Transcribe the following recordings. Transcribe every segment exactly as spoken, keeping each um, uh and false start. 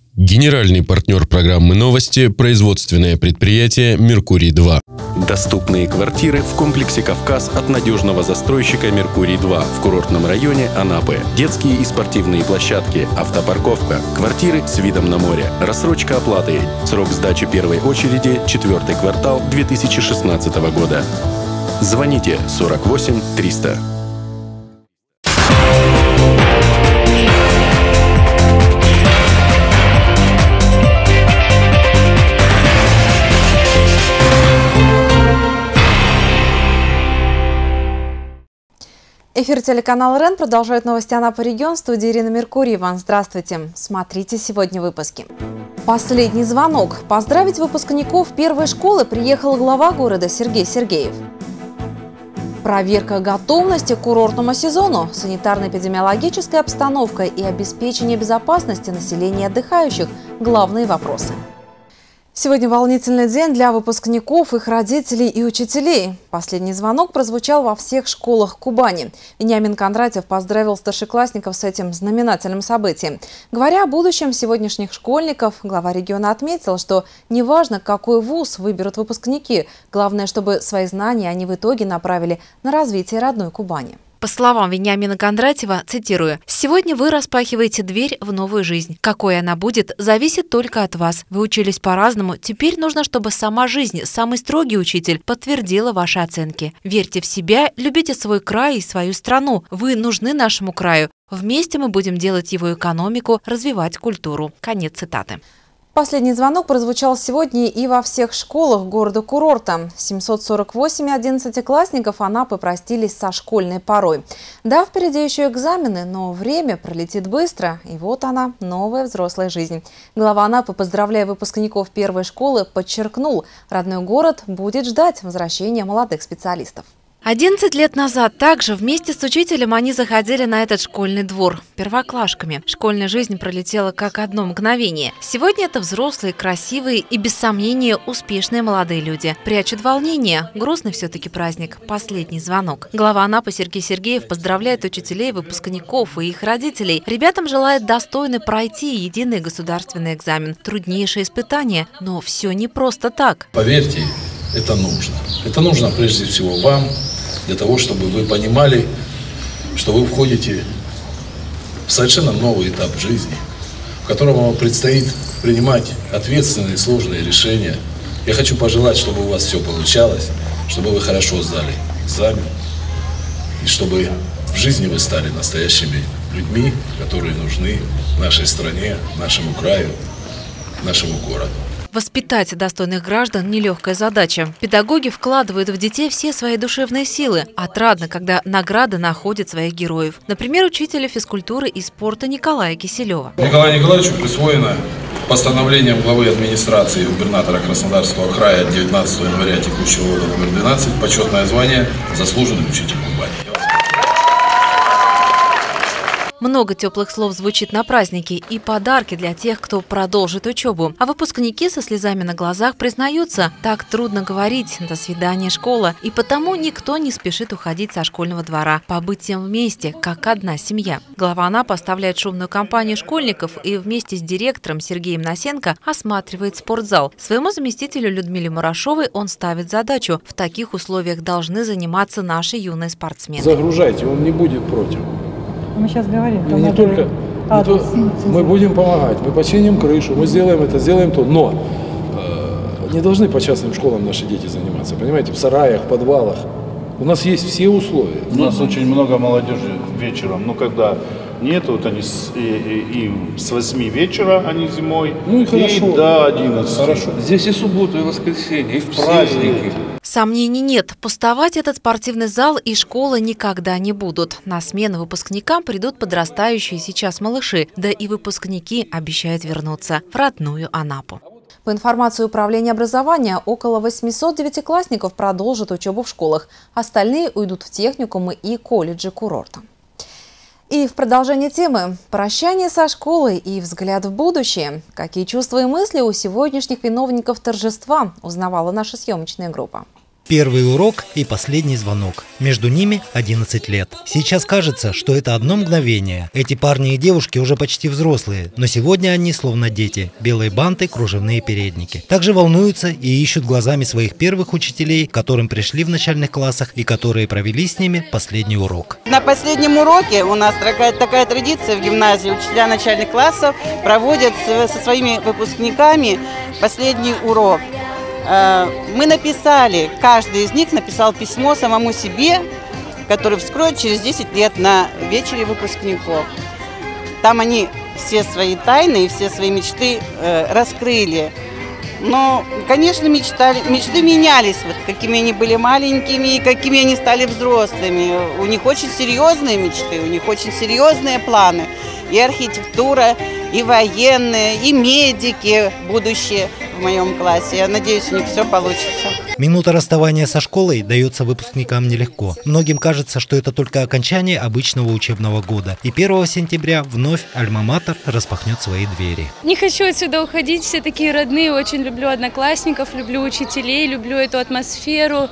Генеральный партнер программы «Новости» – производственное предприятие «Меркурий-два». Доступные квартиры в комплексе «Кавказ» от надежного застройщика «Меркурий-два» в курортном районе Анапы. Детские и спортивные площадки, автопарковка, квартиры с видом на море, рассрочка оплаты. Срок сдачи первой очереди – четвертый квартал две тысячи шестнадцатого года. Звоните сорок восемь триста. Эфир телеканала РЕН продолжает новости Анапы регион. В студии Ирина Меркурьева. Здравствуйте. Смотрите сегодня выпуски. Последний звонок. Поздравить выпускников первой школы приехал глава города Сергей Сергеев. Проверка готовности к курортному сезону, санитарно-эпидемиологическая обстановка и обеспечение безопасности населения и отдыхающих – главные вопросы. Сегодня волнительный день для выпускников, их родителей и учителей. Последний звонок прозвучал во всех школах Кубани. Вениамин Кондратьев поздравил старшеклассников с этим знаменательным событием. Говоря о будущем сегодняшних школьников, глава региона отметил, что неважно, какой вуз выберут выпускники, главное, чтобы свои знания они в итоге направили на развитие родной Кубани. По словам Вениамина Кондратьева, цитирую, «Сегодня вы распахиваете дверь в новую жизнь. Какой она будет, зависит только от вас. Вы учились по-разному. Теперь нужно, чтобы сама жизнь, самый строгий учитель, подтвердила ваши оценки. Верьте в себя, любите свой край и свою страну. Вы нужны нашему краю. Вместе мы будем делать его экономику, развивать культуру». Конец цитаты. Последний звонок прозвучал сегодня и во всех школах города-курорта. семьсот сорок восемь одиннадцатиклассников Анапы простились со школьной порой. Да, впереди еще экзамены, но время пролетит быстро. И вот она, новая взрослая жизнь. Глава Анапы, поздравляя выпускников первой школы, подчеркнул, родной город будет ждать возвращения молодых специалистов. одиннадцать лет назад также вместе с учителем они заходили на этот школьный двор первоклашками. Школьная жизнь пролетела как одно мгновение. Сегодня это взрослые, красивые и, без сомнения, успешные молодые люди. Прячут волнение. Грустный все-таки праздник. Последний звонок. Глава Анапы Сергей Сергеев поздравляет учителей, выпускников и их родителей. Ребятам желает достойно пройти единый государственный экзамен. Труднейшее испытание, но все не просто так. Поверьте, это нужно. Это нужно прежде всего вам, для того, чтобы вы понимали, что вы входите в совершенно новый этап жизни, в котором вам предстоит принимать ответственные, сложные решения. Я хочу пожелать, чтобы у вас все получалось, чтобы вы хорошо сдали экзамен, и чтобы в жизни вы стали настоящими людьми, которые нужны нашей стране, нашему краю, нашему городу. Воспитать достойных граждан – нелегкая задача. Педагоги вкладывают в детей все свои душевные силы. Отрадно, когда награда находит своих героев. Например, учителя физкультуры и спорта Николая Киселева. Николаю Николаевичу присвоено постановлением главы администрации губернатора Краснодарского края от девятнадцатого января текущего года номер двенадцать почетное звание «Заслуженный учитель Кубани». Много теплых слов звучит на празднике и подарки для тех, кто продолжит учебу. А выпускники со слезами на глазах признаются, так трудно говорить «до свидания, школа», и потому никто не спешит уходить со школьного двора, побыть всем вместе, как одна семья. Глава Анапы оставляет шумную компанию школьников и вместе с директором Сергеем Насенко осматривает спортзал. Своему заместителю Людмиле Мурашовой он ставит задачу: в таких условиях должны заниматься наши юные спортсмены. Загружайте, он не будет против. Мы сейчас говорим. И не только, не то, мы будем помогать, мы починим крышу, мы сделаем это, сделаем то, но э, не должны по частным школам наши дети заниматься, понимаете, в сараях, в подвалах. У нас есть все условия. У нас очень много молодежи вечером, ну когда нет, вот они с, и, и, и с восьми вечера, они зимой, ну и, хорошо. И до одиннадцати. Хорошо. Здесь и субботу, и воскресенье, и в праздники. Сомнений нет. Пустовать этот спортивный зал и школа никогда не будут. На смену выпускникам придут подрастающие сейчас малыши. Да и выпускники обещают вернуться в родную Анапу. По информации Управления образования, около восьмисот девятиклассников продолжат учебу в школах. Остальные уйдут в техникумы и колледжи курорта. И в продолжение темы «Прощание со школой и взгляд в будущее». Какие чувства и мысли у сегодняшних виновников торжества, узнавала наша съемочная группа. Первый урок и последний звонок. Между ними одиннадцать лет. Сейчас кажется, что это одно мгновение. Эти парни и девушки уже почти взрослые, но сегодня они словно дети. Белые банты, кружевные передники. Также волнуются и ищут глазами своих первых учителей, к которым пришли в начальных классах и которые провели с ними последний урок. На последнем уроке у нас такая, такая традиция в гимназии. Учителя начальных классов проводят со своими выпускниками последний урок. Мы написали, каждый из них написал письмо самому себе, которое вскроют через десять лет на вечере выпускников. Там они все свои тайны и все свои мечты э, раскрыли. Но, конечно, мечтали, мечты менялись, вот, какими они были маленькими и какими они стали взрослыми. У них очень серьезные мечты, у них очень серьезные планы. И архитектура, и военные, и медики будущее в моем классе. Я надеюсь, у них все получится. Минута расставания со школой дается выпускникам нелегко. Многим кажется, что это только окончание обычного учебного года. И первого сентября вновь Альма-Матер распахнет свои двери. Не хочу отсюда уходить, все такие родные. Очень люблю одноклассников, люблю учителей, люблю эту атмосферу.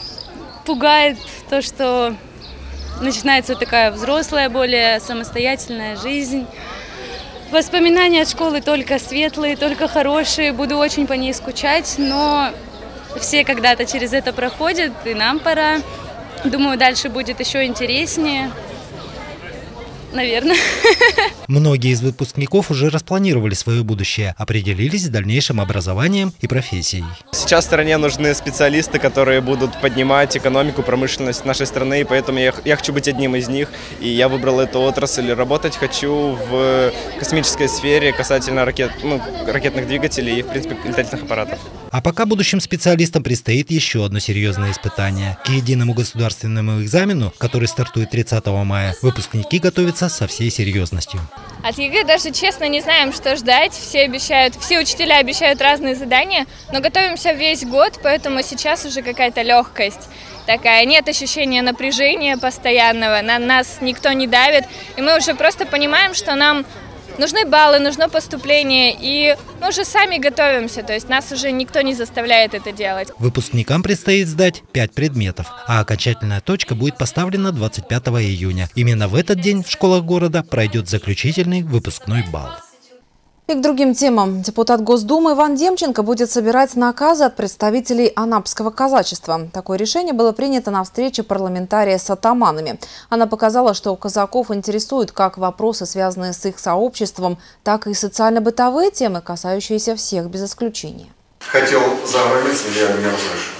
Пугает то, что начинается такая взрослая, более самостоятельная жизнь. Воспоминания от школы только светлые, только хорошие. Буду очень по ней скучать, но все когда-то через это проходят, и нам пора. Думаю, дальше будет еще интереснее. Наверное. Многие из выпускников уже распланировали свое будущее, определились с дальнейшим образованием и профессией. Сейчас стране нужны специалисты, которые будут поднимать экономику, промышленность нашей страны, и поэтому я, я хочу быть одним из них. И я выбрал эту отрасль. Работать хочу в космической сфере касательно ракет, ну, ракетных двигателей и, в принципе, летательных аппаратов. А пока будущим специалистам предстоит еще одно серьезное испытание. К единому государственному экзамену, который стартует тридцатого мая, выпускники готовятся со всей серьезностью. От ЕГЭ даже честно не знаем, что ждать. Все обещают, все учителя обещают разные задания, но готовимся весь год, поэтому сейчас уже какая-то легкость такая. Нет ощущения напряжения постоянного, на нас никто не давит, и мы уже просто понимаем, что нам нужны баллы, нужно поступление, и мы уже сами готовимся, то есть нас уже никто не заставляет это делать. Выпускникам предстоит сдать пять предметов, а окончательная точка будет поставлена двадцать пятого июня. Именно в этот день в школах города пройдет заключительный выпускной бал. И к другим темам. Депутат Госдумы Иван Демченко будет собирать наказы от представителей анапского казачества. Такое решение было принято на встрече парламентария с атаманами. Она показала, что казаков интересуют как вопросы, связанные с их сообществом, так и социально-бытовые темы, касающиеся всех без исключения. Хотел за границей, я не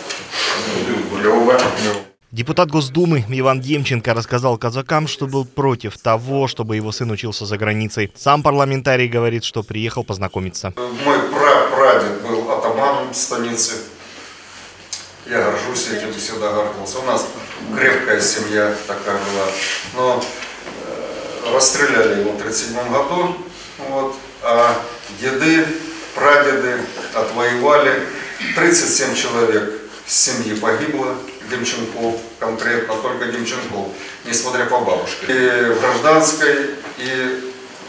разрешу. Депутат Госдумы Иван Демченко рассказал казакам, что был против того, чтобы его сын учился за границей. Сам парламентарий говорит, что приехал познакомиться. Мой прапрадед был атаманом станицы. Я горжусь этим, всегда гордился. У нас крепкая семья такая была. Но э, расстреляли его в тридцать седьмом году. Вот, а деды, прадеды отвоевали. тридцать семь человек с семьи погибло. Демченков, конкретно только Демченков, несмотря по бабушке. И в гражданской, и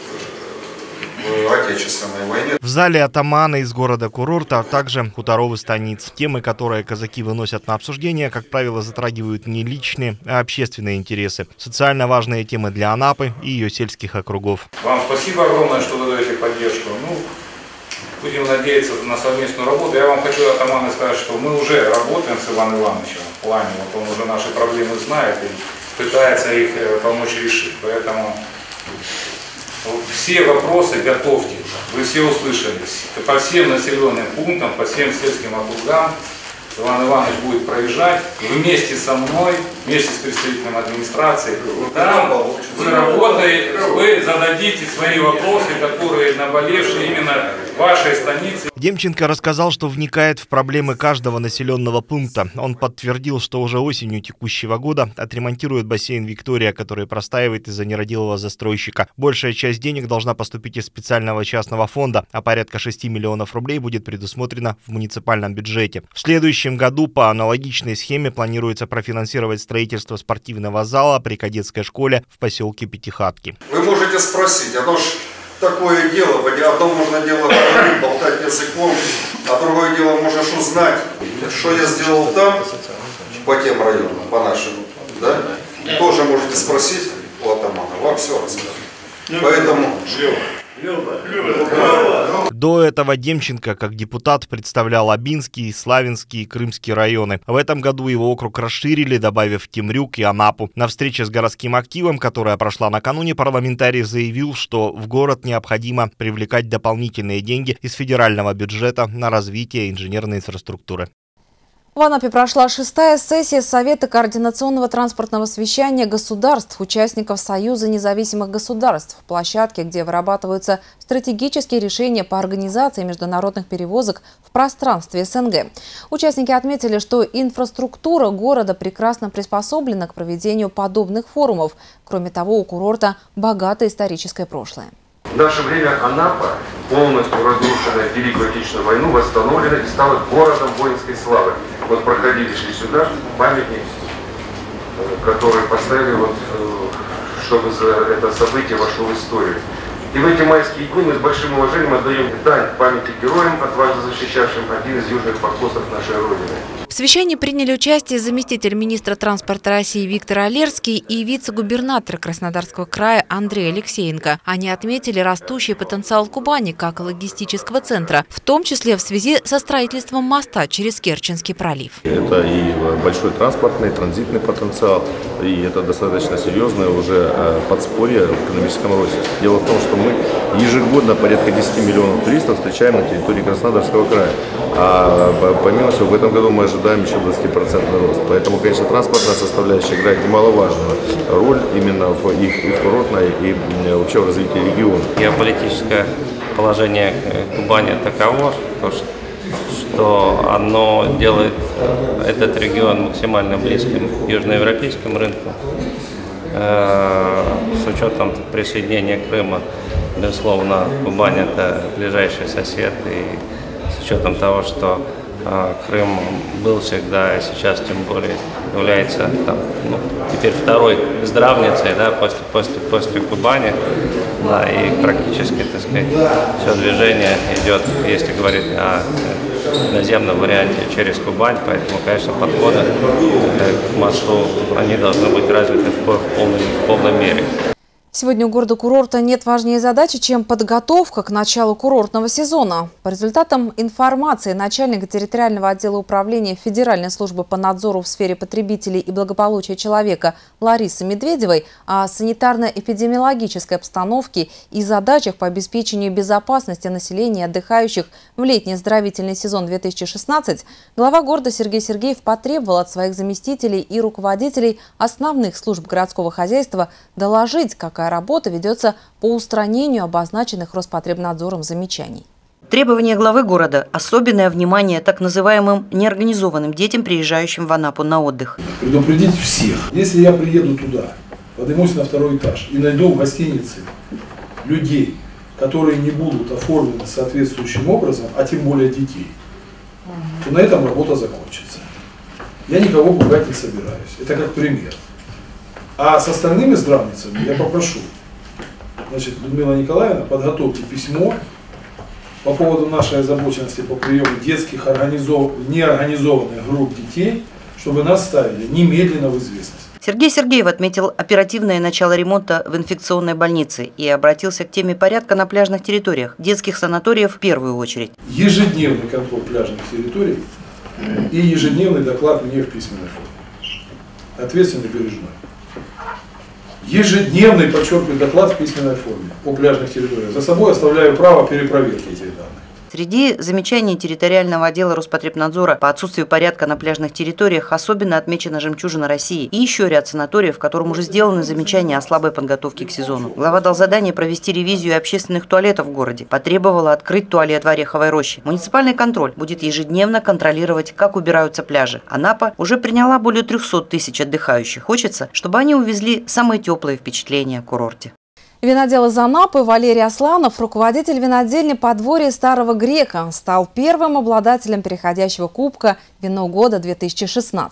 в отечественной войне. В зале атаманы из города-курорта, а также хуторов и станиц. Темы, которые казаки выносят на обсуждение, как правило, затрагивают не личные, а общественные интересы. Социально важные темы для Анапы и ее сельских округов. Вам спасибо огромное, что вы даете поддержку. Ну, будем надеяться на совместную работу. Я вам хочу, атаманы, сказать, что мы уже работаем с Иваном Ивановичем в плане. Вот он уже наши проблемы знает и пытается их помочь решить. Поэтому все вопросы готовьте. Вы все услышали. По всем населенным пунктам, по всем сельским округам Иван Иванович будет проезжать вместе со мной, вместе с представителем администрации. Там вы работаете, вы зададите свои вопросы, которые наболевшие именно в вашей станице. Демченко рассказал, что вникает в проблемы каждого населенного пункта. Он подтвердил, что уже осенью текущего года отремонтирует бассейн «Виктория», который простаивает из-за нерадивого застройщика. Большая часть денег должна поступить из специального частного фонда, а порядка шести миллионов рублей будет предусмотрено в муниципальном бюджете. В следующем году по аналогичной схеме планируется профинансировать строительство спортивного зала при кадетской школе в поселке Пятихатки. Вы можете спросить, оно ж такое дело, одно можно дело говорить, болтать языком, а другое дело можешь узнать, что я сделал там, по тем районам, по нашим, да? Тоже можете спросить у атамана, вам все расскажут. Поэтому... До этого Демченко как депутат представлял Абинский, Славянский и Крымский районы. В этом году его округ расширили, добавив Темрюк и Анапу. На встрече с городским активом, которая прошла накануне, парламентарий заявил, что в город необходимо привлекать дополнительные деньги из федерального бюджета на развитие инженерной инфраструктуры. В Анапе прошла шестая сессия Совета координационного транспортного совещания государств, участников Союза независимых государств, площадки, где вырабатываются стратегические решения по организации международных перевозок в пространстве СНГ. Участники отметили, что инфраструктура города прекрасно приспособлена к проведению подобных форумов. Кроме того, у курорта богатое историческое прошлое. В наше время Анапа, полностью разрушенная в Великую Отечественную войну, восстановлена и стала городом воинской славы. Вот проходили, шли сюда, памятник, который поставили, вот, чтобы это событие вошло в историю. И в эти майские дни мы с большим уважением отдаем дань памяти героям, отважно защищавшим один из южных форпостов нашей Родины. В совещании приняли участие заместитель министра транспорта России Виктор Олерский и вице-губернатор Краснодарского края Андрей Алексеенко. Они отметили растущий потенциал Кубани как логистического центра, в том числе в связи со строительством моста через Керченский пролив. Это и большой транспортный, транзитный потенциал, и это достаточно серьезное уже подспорье в экономическом росте. Дело в том, что мы ежегодно порядка десяти миллионов туристов встречаем на территории Краснодарского края. А помимо всего, в этом году мы ожидаем еще двадцатипроцентный рост. Поэтому, конечно, транспортная составляющая играет немаловажную роль именно в их, их курортной и вообще в развитии региона. Геополитическое положение Кубани таково, что оно делает этот регион максимально близким к южноевропейскому рынку. С учетом присоединения Крыма, безусловно, Кубань – это ближайший сосед, и с учетом того, что э, Крым был всегда, и сейчас тем более является там, ну, теперь второй здравницей, да, после, после, после Кубани, да, и практически, так сказать, все движение идет, если говорить о наземном варианте, через Кубань, поэтому, конечно, подходы к мосту, они должны быть развиты в полной, в полной мере. Сегодня у города-курорта нет важнее задачи, чем подготовка к началу курортного сезона. По результатам информации начальника территориального отдела управления Федеральной службы по надзору в сфере потребителей и благополучия человека Ларисы Медведевой о санитарно-эпидемиологической обстановке и задачах по обеспечению безопасности населения и отдыхающих в летний оздоровительный сезон две тысячи шестнадцать, глава города Сергей Сергеев потребовал от своих заместителей и руководителей основных служб городского хозяйства доложить, как работа ведется по устранению обозначенных Роспотребнадзором замечаний. Требования главы города – особенное внимание так называемым неорганизованным детям, приезжающим в Анапу на отдых. Предупредить всех. Если я приеду туда, поднимусь на второй этаж и найду в гостинице людей, которые не будут оформлены соответствующим образом, а тем более детей, то на этом работа закончится. Я никого пугать не собираюсь. Это как пример. А с остальными здравницами я попрошу, значит, Людмила Николаевна, подготовьте письмо по поводу нашей озабоченности по приему детских организов... неорганизованных групп детей, чтобы нас ставили немедленно в известность. Сергей Сергеев отметил оперативное начало ремонта в инфекционной больнице и обратился к теме порядка на пляжных территориях, детских санаториев в первую очередь. Ежедневный контроль пляжных территорий и ежедневный доклад мне в письменной форме. Ответственный, бережной. Ежедневный, подчеркиваю, доклад в письменной форме о пляжных территориях. За собой оставляю право перепроверки этих данных. Среди замечаний территориального отдела Роспотребнадзора по отсутствию порядка на пляжных территориях особенно отмечена «Жемчужина России» и еще ряд санаториев, в котором уже сделаны замечания о слабой подготовке к сезону. Глава дал задание провести ревизию общественных туалетов в городе. Потребовала открыть туалет в Ореховой роще. Муниципальный контроль будет ежедневно контролировать, как убираются пляжи. Анапа уже приняла более трёхсот тысяч отдыхающих. Хочется, чтобы они увезли самые теплые впечатления о курорте. Винодел из Анапы Валерий Асланов, руководитель винодельни «Подворье Старого Грека», стал первым обладателем переходящего кубка «Вино года две тысячи шестнадцать».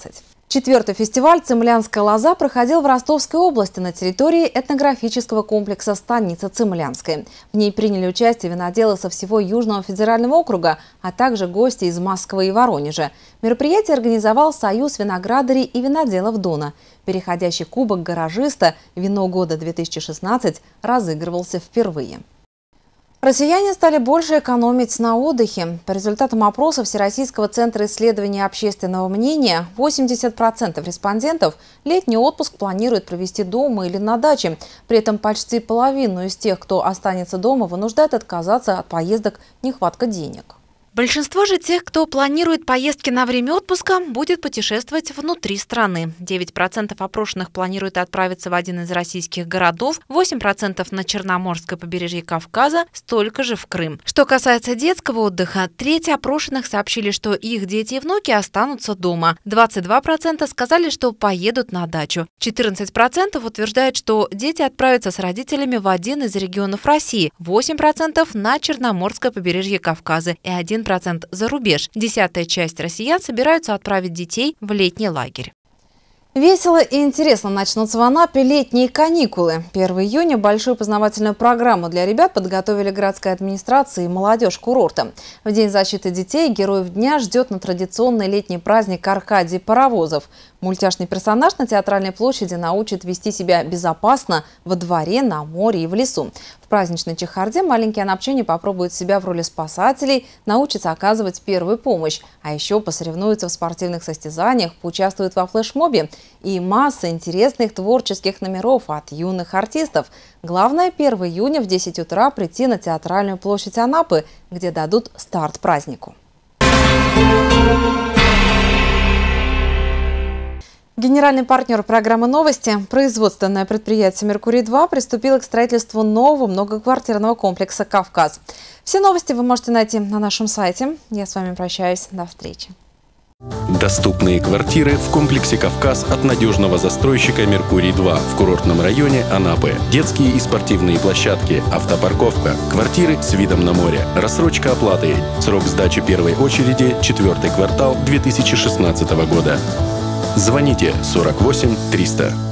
Четвертый фестиваль «Цимлянская лоза» проходил в Ростовской области на территории этнографического комплекса «Станица Цимлянская». В ней приняли участие виноделы со всего Южного федерального округа, а также гости из Москвы и Воронежа. Мероприятие организовал Союз виноградарей и виноделов Дона. Переходящий кубок гаражиста «Вино года две тысячи шестнадцать» разыгрывался впервые. Россияне стали больше экономить на отдыхе. По результатам опроса Всероссийского центра исследования общественного мнения, восемьдесят процентов респондентов летний отпуск планируют провести дома или на даче. При этом почти половину из тех, кто останется дома, вынуждает отказаться от поездок нехватка денег. Большинство же тех, кто планирует поездки на время отпуска, будет путешествовать внутри страны. девять процентов опрошенных планируют отправиться в один из российских городов, восемь процентов на Черноморское побережье Кавказа, столько же в Крым. Что касается детского отдыха, треть опрошенных сообщили, что их дети и внуки останутся дома. двадцать два процента сказали, что поедут на дачу. четырнадцать процентов утверждают, что дети отправятся с родителями в один из регионов России, восемь процентов на Черноморское побережье Кавказа и один процент за рубеж. Десятая часть россиян собираются отправить детей в летний лагерь. Весело и интересно начнутся в Анапе летние каникулы. первого июня большую познавательную программу для ребят подготовили городская администрация и молодежь курорта. В День защиты детей героев дня ждет на традиционный летний праздник Аркадий Паровозов. Мультяшный персонаж на Театральной площади научит вести себя безопасно во дворе, на море и в лесу. В праздничной чехарде маленькие анапчане попробуют себя в роли спасателей, научатся оказывать первую помощь, а еще посоревнуются в спортивных состязаниях, поучаствуют во флешмобе и масса интересных творческих номеров от юных артистов. Главное, первого июня в десять утра прийти на Театральную площадь Анапы, где дадут старт празднику. Генеральный партнер программы «Новости», производственное предприятие «Меркурий-два» приступило к строительству нового многоквартирного комплекса «Кавказ». Все новости вы можете найти на нашем сайте. Я с вами прощаюсь. До встречи. Доступные квартиры в комплексе «Кавказ» от надежного застройщика «Меркурий-два» в курортном районе Анапы. Детские и спортивные площадки, автопарковка, квартиры с видом на море, рассрочка оплаты. Срок сдачи первой очереди – четвертый квартал две тысячи шестнадцатого года. Звоните сорок восемь триста.